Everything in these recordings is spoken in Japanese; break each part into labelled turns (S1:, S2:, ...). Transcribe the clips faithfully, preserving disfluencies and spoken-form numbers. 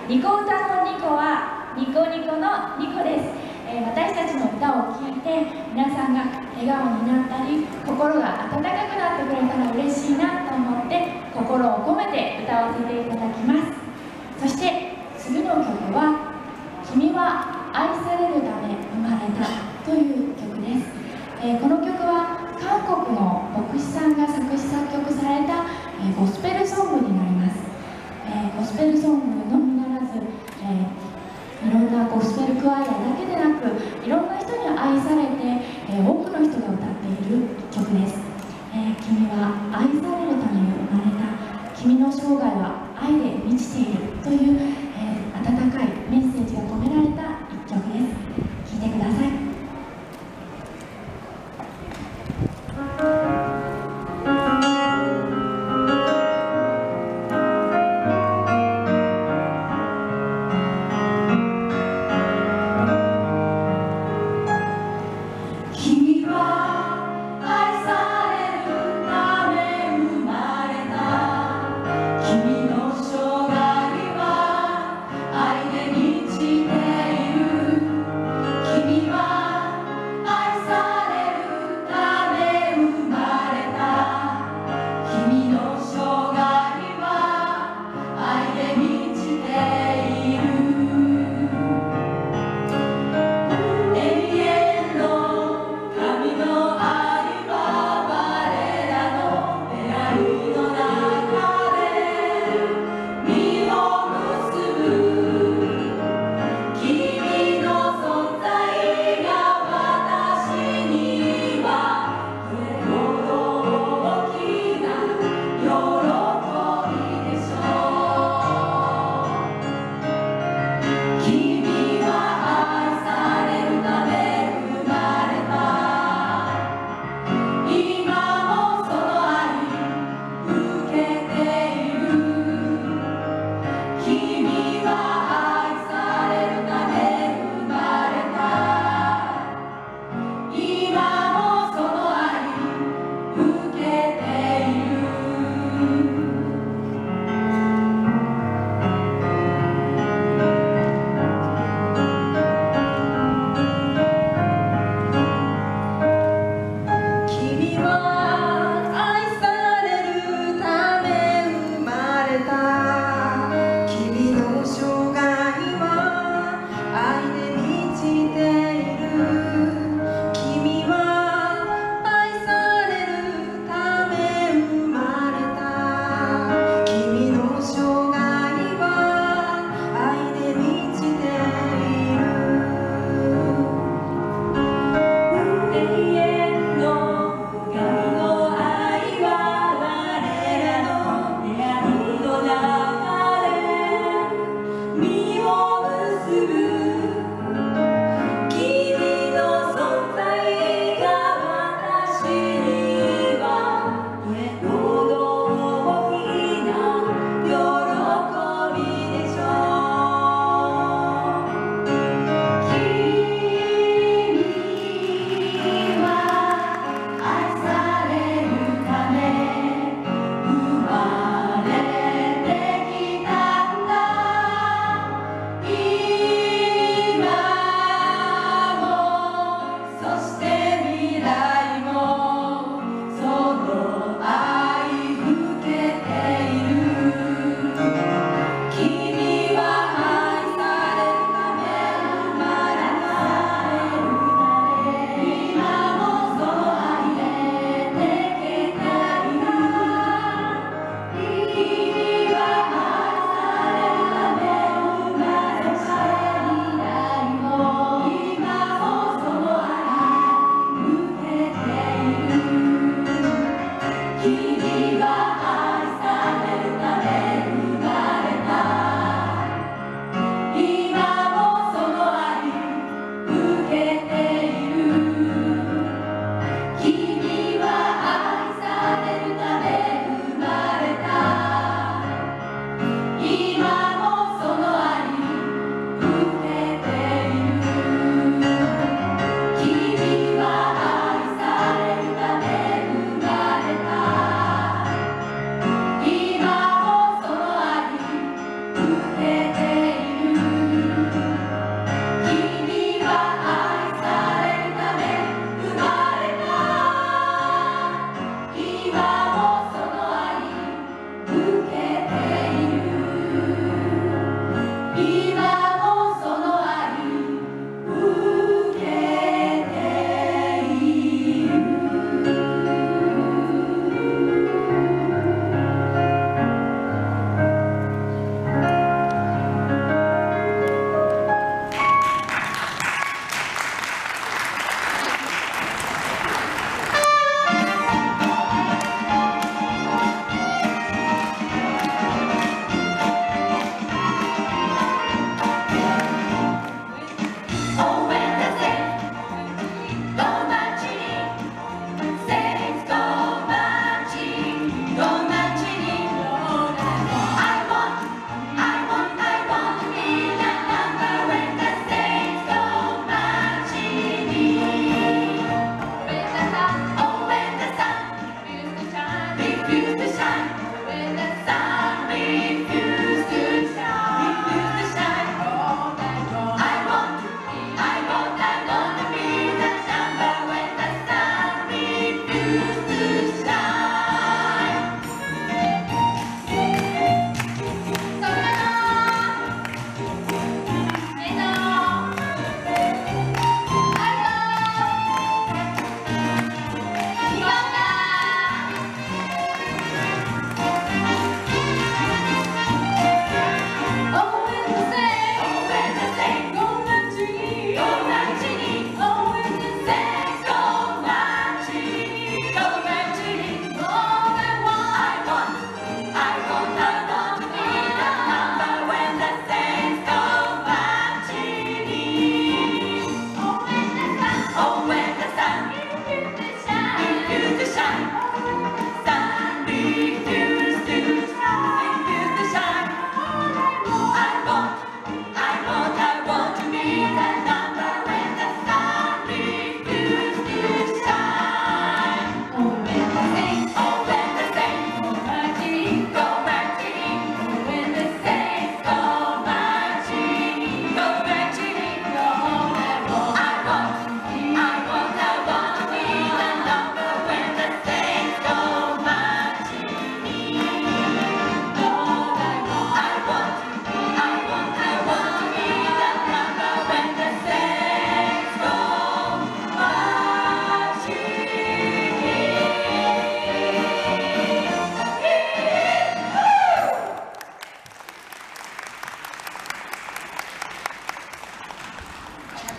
S1: ニコ歌のニコはニコニコのニコです。えー、私たちの歌を聴いて皆さんが笑顔になったり心が温かくなってくれたら嬉しいなと思って心を込めて歌わせていただきます。そして次の曲は「君は愛されるため生まれた」という曲です。えー、この曲は韓国の牧師さんが作詞作曲された、えー、ゴスペルソングになります。えー、ゴスペルソングのみならず、えー、いろんなゴスペルクワイアだけでなくいろんな人に愛されて、えー、多くの人が歌っている曲です。えー、君は愛されるために生まれた、君の生涯は愛で満ちているという、えー、温かいメッセージが込められた一曲です。聴いてください。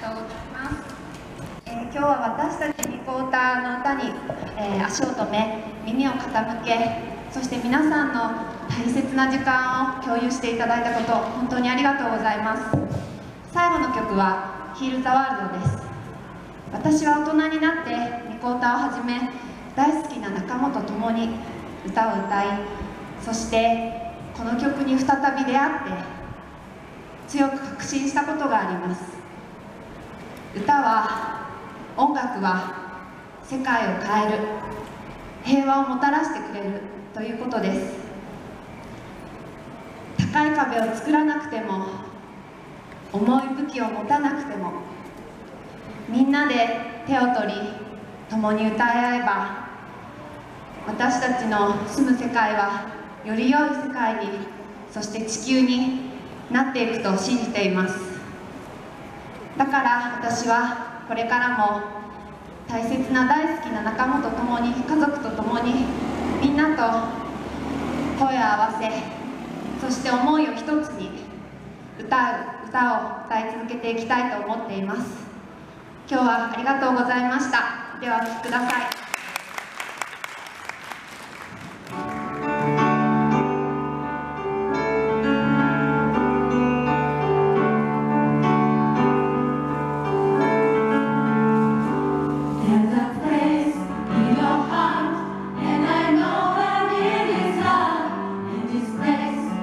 S2: とうございます。えー、今日は私たちニコーターの歌に、えー、足を止め、耳を傾け、そして皆さんの大切な時間を共有していただいたこと、本当にありがとうございます。最後の曲はヒール・ザ・ワールドです。私は大人になってニコーターをはじめ大好きな仲間と共に歌を歌い、そしてこの曲に再び出会って強く確信したことがあります。歌は、音楽は世界を変える、平和をもたらしてくれるということです。高い壁を作らなくても、重い武器を持たなくても、みんなで手を取り共に歌い合えば、私たちの住む世界はより良い世界に、そして地球になっていくと信じています。だから私はこれからも大切な大好きな仲間と共に、家族と共にみんなと声を合わせ、そして思いを一つに歌う歌を歌い続けていきたいと思っています。今日はありがとうございました。ではお聴きください。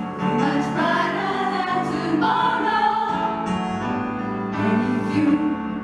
S3: You